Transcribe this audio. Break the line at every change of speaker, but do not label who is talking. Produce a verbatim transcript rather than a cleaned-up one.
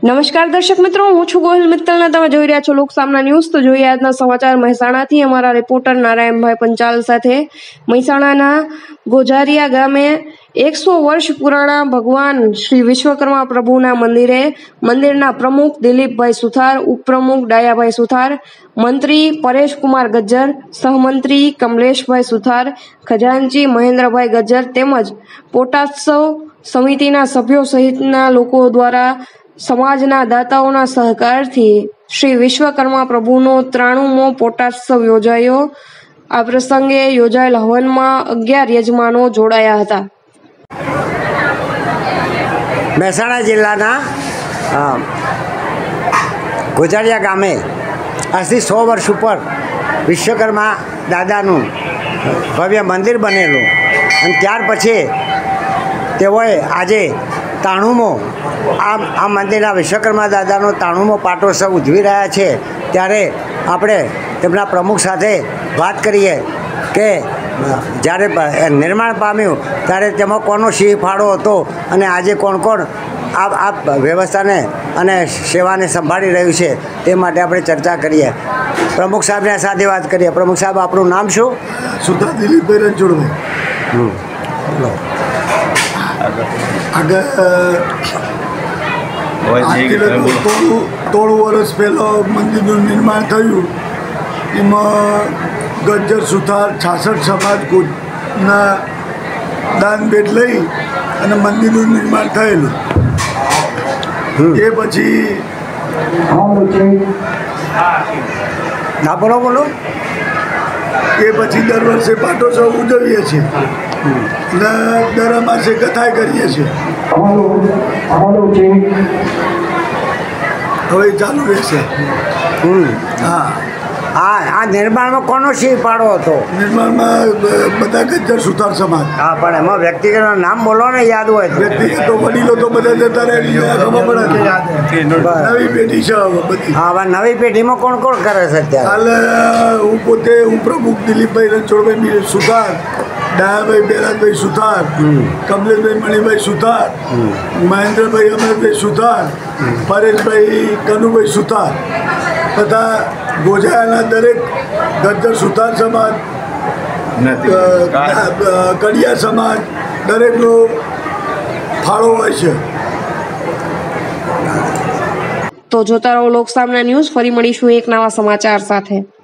નમસ્કાર દર્શક મિત્રો, હું છું ગોહિલ મિત્તલ ને તમે જોઈ રહ્યા છો લોકસામના ન્યૂઝ। તો જોઈએ આજના સમાચાર મહેસાણાથી અમારા રિપોર્ટર નારાયણભાઈ પંચાલ સાથે। મહેસાણાના ગોજારિયા ગામે એકસો વર્ષ પુરાણા ભગવાન શ્રી વિશ્વકર્મા પ્રભુના મંદિરે મંદિરના પ્રમુખ દિલીપભાઈ સુથાર, ઉપપ્રમુખ ડાયાભાઈ સુથાર, મંત્રી પરેશકુમાર ગજ્જર, સહમંત્રી કમલેશભાઈ સુથાર, ખજાનચી મહેન્દ્રભાઈ ગજ્જર તેમજ પોટાત્સવ સમિતિના સભ્યો સહિતના લોકો દ્વારા સમાજના દાતાઓના સહકારથી શ્રી વિશ્વકર્મા પ્રભુનો ત્રાણુમો પોટાત્સવ યોજાયો। આ પ્રસંગે યોજાયેલ હવનમાં અગિયાર યજમાનો જોડાયા હતા।
મહેસાણા જિલ્લાના ગોજારિયા ગામે આજથી સો વર્ષ ઉપર વિશ્વકર્મા દાદાનું ભવ્ય મંદિર બનેલું અને ત્યાર પછી તેઓએ આજે તાણુમો આ આ મંદિરના વિશ્વકર્મા દાદાનો તાણુમો પાટોત્સવ ઉજવી રહ્યા છે। ત્યારે આપણે તેમના પ્રમુખ સાથે વાત કરીએ કે જ્યારે નિર્માણ પામ્યું ત્યારે તેમાં કોનો સિંહ ફાળો હતો અને આજે કોણ કોણ આ આ વ્યવસ્થાને અને સેવાને સંભાળી રહ્યું છે તે માટે આપણે ચર્ચા કરીએ। પ્રમુખ સાહેબને સાથે વાત કરીએ। પ્રમુખ સાહેબ, આપણું નામ શું?
સુથાર દિલીપભાઈ રણછોડભાઈ।
હમ બોલો
આગળ થોડું થોડું વર્ષ પહેલાં મંદિરનું નિર્માણ થયું। એમાં ગજ્જર સુથાર છાસઠ સમાજના દાન ભેટ લઈ અને મંદિરનું નિર્માણ થયેલું। એ પછી
ના બોલો બોલો
એ પછી દર વર્ષે પાટોત્સવ ઉજવીએ છીએ અને દર અમાસે કથાય કરીએ છીએ। હવે ચાલુ રહેશે। હા
હા આ નિર્માણમાં કોનો સિંહ ફાળો હતો?
નિર્માણમાં બધા ગજ્જર સુથાર સમાજ।
હા, પણ એમાં વ્યક્તિગત નામ બોલો ને, યાદ હોય તો।
વ્યક્તિગત તો વડીલો તો બધા જતા રહે, ખબર પડે નવી પેઢી છે બધી।
હા, હવે નવી પેઢીમાં કોણ કોણ કરે છે અત્યારે?
હાલ હું પોતે હું પ્રમુખ દિલીપભાઈ રણછોડભાઈ સુથાર, ડાયાભાઈ બેરાજભાઈ સુથાર, કમલેશભાઈ મણિભાઈ સુથાર, મહેન્દ્રભાઈ અમરભાઈ સુથાર, પરેશભાઈ કનુભાઈ સુથાર તથા ગોજાના દરેક ગજ્જર સુથાર સમાજ, કડિયા સમાજ દરેકનો ફાળો હોય છે।
તો જોતા રહો લોકસામના ન્યૂઝ। ફરી મળીશું એક નવા સમાચાર સાથે।